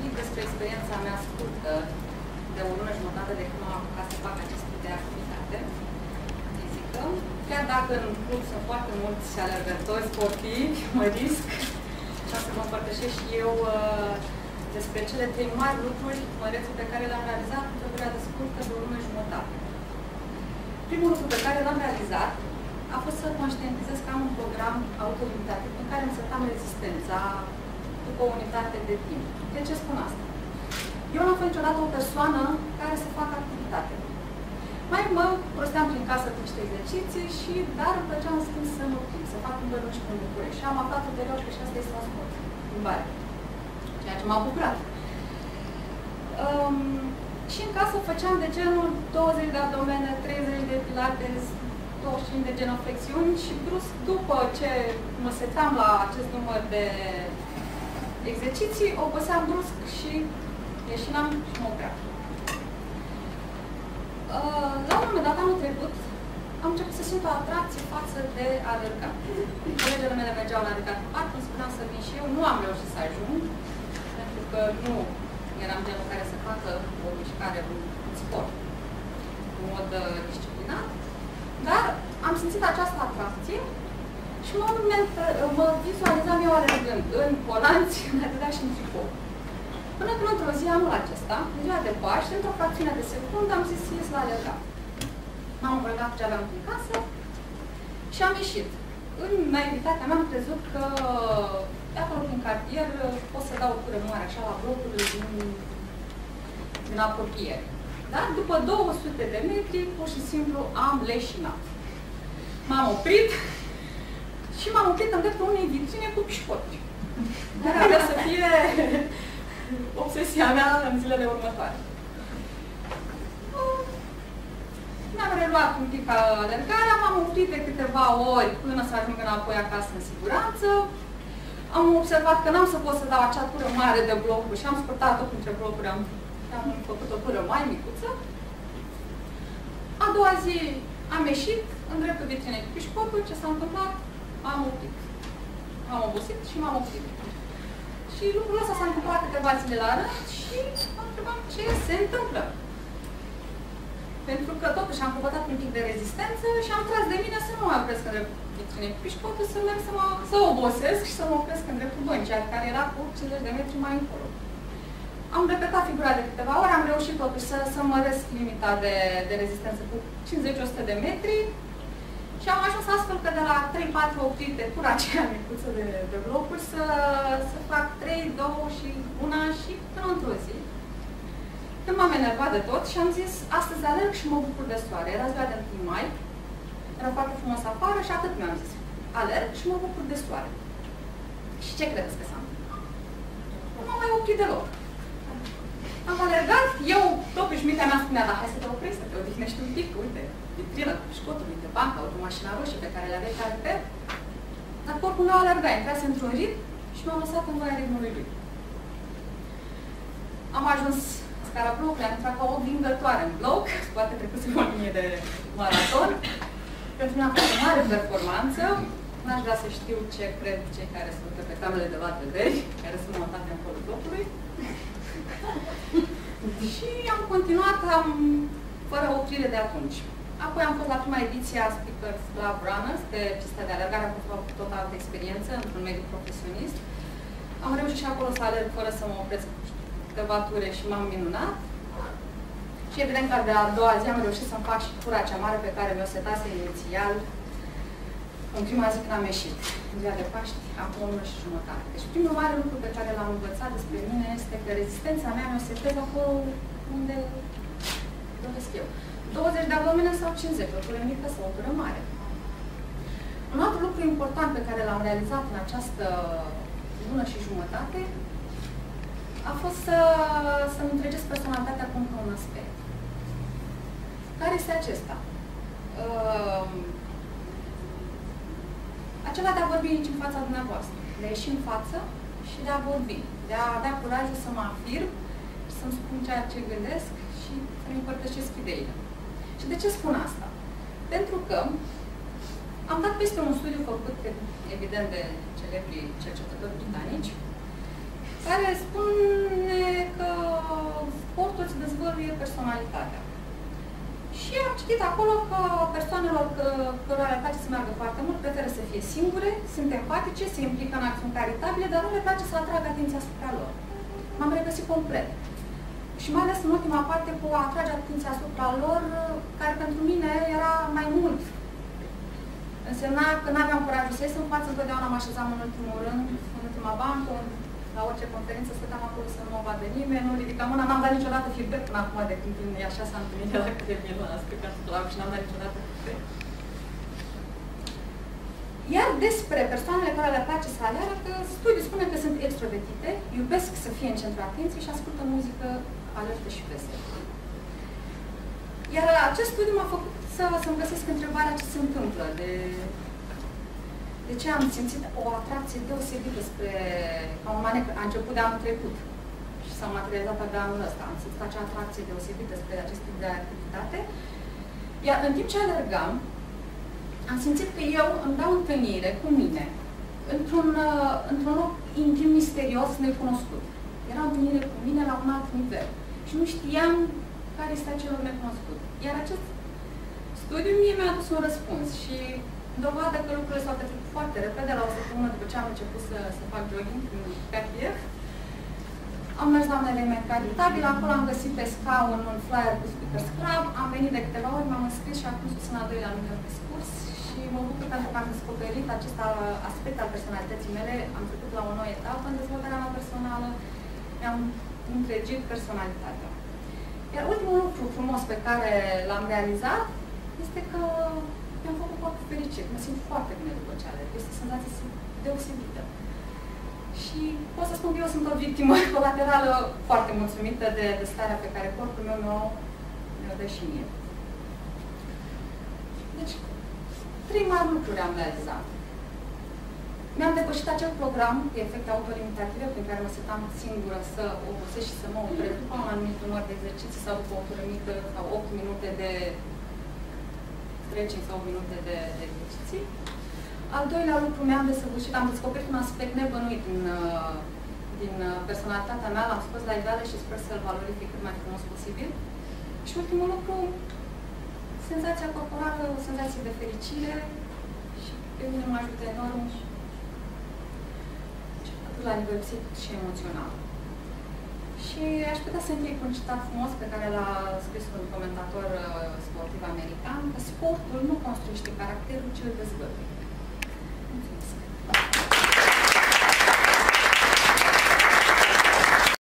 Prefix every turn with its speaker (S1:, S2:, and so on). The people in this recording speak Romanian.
S1: pic despre experiența mea scurtă de o lună jumătate de când m-am apucat să fac acest tip de activitate fizică. Chiar dacă în club sunt foarte mulți alergători sportivi, mă risc ca să mă împărtășesc și eu despre cele 3 mari lucruri mărețe pe care le-am realizat într-o perioadă scurtă de o lună jumătate. Primul lucru pe care l-am realizat a fost să conștientizez că am un program autolimitativ în care îmi setam rezistența după o unitate de timp. De ce spun asta? Eu n-am fost niciodată o persoană care să facă activitate. Mai mă prosteam prin casă cu niște exerciții dar îmi plăcea în schimb să mă plimb, să fac un bănuși în București. Și am aflat ulterior că și asta este un sport, plimbare. Ceea ce m-a bucurat. Și în casă făceam de genul 20 de abdomene, 30 de pilates, 25 de genoflexiuni și brusc, după ce mă setam la acest număr de exerciții, oboseam brusc și ieșinam și mă opream. La un moment dat, anul trecut, am început să simt o atracție față de alergat. Colegele mele mergeau la alergat în parc, îmi spuneam să vin și eu. Nu am reușit să ajung, pentru că nu eram genul care să facă o mișcare, un sport, în mod disciplinat. Dar am simțit această atracție și mă vizualizam eu alergând în colanți, în atâta și în tricou. Până când într-o zi, anul acesta, în ziua de Paști, într-o fracțiune de secundă, am zis ies la alergat. M-am îmbrăcat ce aveam în casă și am ieșit. În naivitatea mea am crezut că de acolo prin cartier pot să dau o tură mare așa la blocurile din apropiere. Dar după 200 de metri, pur și simplu am leșinat. M-am oprit și m-am oprit în dreptul unei vitrine cu pișcoti. Care avea să fie obsesia mea în zilele următoare. Mi-am reluat un pic alergarea, m-am oprit de câteva ori până să ajung înapoi acasă în siguranță. Am observat că n-am să pot să dau acea tură mare de blocuri și am scurtat-o printre blocuri, am făcut o tură mai micuță. A doua zi am ieșit în dreptul vitrinei cu pișcotul. Ce s-a întâmplat? M-am oprit. M-am obosit și m-am oprit. Și lucrul ăsta s-a întâmplat câteva zile la rând și mă întrebam ce se întâmplă. Pentru că totuși am căpătat un pic de rezistență și am tras de mine să nu mă opresc în dreptul vitrinei cu pișcotul, să merg să obosesc și să mă opresc în dreptul băncii, care era cu 50 de metri mai încolo. Am repetat figura de câteva ori, am reușit totuși să măresc limita de rezistență cu 50-100 de metri și am ajuns astfel că de la 3-4 opriri de tura aceea micuță de blocuri să fac 3, 2 și 1 și până într-o zi. Când m-am enervat de tot și am zis, astăzi alerg și mă bucur de soare. Era ziua de 1 mai, era foarte frumos afară și atât mi-am zis. Alerg și mă bucur de soare. Și ce credeți că s-a întâmplat? Nu m-am mai oprit deloc. Am alergat, eu, totuși, mintea mea spunea, dar hai să te oprești, să te odihnești un pic, uite, vitrină, școtul, uite, banca, uite, mașina roșie pe care le aveai pe reper. Dar corpul meu alerga, intrase într-un ritm și m-am lăsat în voia ritmului lui. Am ajuns în scara blocului, am intrat ca o vingătoare în bloc, poate trecuse o linie de maraton. Pentru mine a fost o mare performanță. N-aș vrea să știu ce cred cei care sunt pe camerele de luat vederi, care sunt montate în colul blocului. Și am continuat fără oprire de atunci. Apoi am fost la prima ediție a Speakers Club Runners, pe pista de alergare, am făcut tot altă experiență într-un mediu profesionist. Am reușit și acolo să alerg fără să mă opresc câteva ture și m-am minunat. Și evident că de a doua zi am reușit să-mi fac și tura cea mare pe care mi-o setase inițial în prima zi când am ieșit, în ziua de Paști, acum o lună și jumătate. Deci primul mare lucru pe care l-am învățat despre mine este că rezistența mea mi-o setez acolo unde doresc eu. 20 de abdomene sau 50, o tură mică sau o tură mare. Un alt lucru important pe care l-am realizat în această lună și jumătate a fost să-mi întregesc personalitatea cu un aspect. Care este acesta? Acela de a vorbi aici în fața dumneavoastră, de a ieși în față și de a vorbi, de a avea curajul să mă afirm și să-mi spun ceea ce gândesc și să-mi împărtășesc ideile. Și de ce spun asta? Pentru că am dat peste un studiu făcut, evident, de celebri cercetători britanici, care spune dezvăluie personalitatea. Și am citit acolo că persoanelor cărora le place să meargă foarte mult, preferă să fie singure, sunt empatice, se implică în acțiuni caritabile, dar nu le place să atragă atenția asupra lor. M-am regăsit complet. Și mai ales în ultima parte cu a atrage atenția asupra lor, care pentru mine era mai mult. Însemna că n-aveam curajul să ies în față, întotdeauna mă așezam în ultimul rând, în ultima bancă, la orice conferință stăteam acolo să nu mă vadă nimeni, nu ridicam mâna, n-am dat niciodată feedback până acum de când așa s-a întâlnit la Academie la Spectatul Club și n-am dat niciodată feedback. Iar despre persoanele care le place să aleară, că studiul spune că sunt extrovertite, iubesc să fie în centrul atenției și ascultă muzică alertă și veselă. Iar acest studiu m-a făcut să-mi găsesc întrebarea ce se întâmplă, de ce am simțit o atracție deosebită spre, ca un manet, a început de anul trecut și s-a materializat abia anul ăsta. Am simțit acea atracție deosebită spre acest tip de activitate. Iar în timp ce alergam, am simțit că eu îmi dau întâlnire cu mine, într-un loc intim, misterios, necunoscut. Era o întâlnire cu mine la un alt nivel. Și nu știam care este acelor necunoscut. Iar acest studiu mie mi-a adus un răspuns și dovadă că lucrurile s-au petrecut foarte repede, la o săptămână după ce am început să fac jogging în cartier. Am mers la un eveniment caritabil, acolo am găsit pe scaun un flyer cu Speaker Scrub, am venit de câteva ori, m-am înscris și acum susțin al doilea luni de discurs și mă bucur pentru că am descoperit acest aspect al personalității mele, am trecut la o nouă etapă în dezvoltarea mea personală, mi-am întregit personalitatea. Iar ultimul lucru frumos pe care l-am realizat este că mi-am făcut foarte fericit. Mă simt foarte bine după ce alerg. Este o senzație deosebită. Și pot să spun că eu sunt o victimă colaterală foarte mulțumită de starea pe care corpul meu mi-o dă și mie. Deci, 3 mari lucruri am realizat. Mi-am depășit acel program cu efecte autolimitative prin care mă setam singură să obosesc și să mă opresc după un anumit număr de exerciții sau după o piramită sau 8 minute de stretching sau 8 minute de exerciții. Al doilea lucru, mi-am desăvârșit, am descoperit un aspect nebănuit din personalitatea mea, l-am scos la iveală și sper să-l valorific cât mai frumos posibil. Și ultimul lucru, senzația corporală, o senzație de fericire și pe mine mă ajută enorm atât la nivel psihic și emoțional. Și aș putea să închei cu un citat frumos pe care l-a scris un comentator sportiv american, că sportul nu construiește caracterul, ci îl dezvăluie.